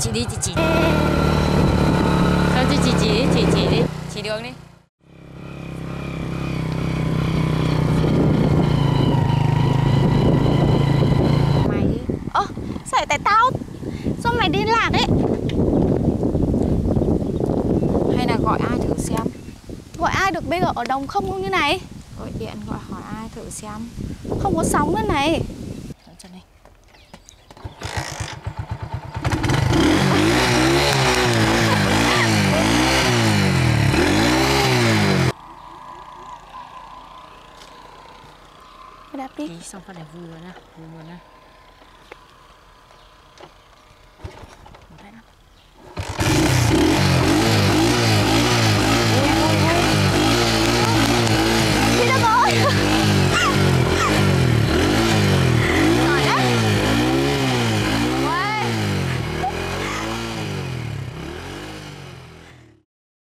chị đi, chị chỉ. Sao chị chỉ đi, chỉ đi, chỉ đường đi. Mày, sao lại tại tao? Sao mày đi lạc ấy? Hay là gọi ai thử xem. Gọi ai được bây giờ ở đồng không như này? Gọi điện gọi hỏi ai thử xem. Không có sóng nữa này. Đợi chân này. Mày đạp đi. Xong phát này vừa nha, vừa nha.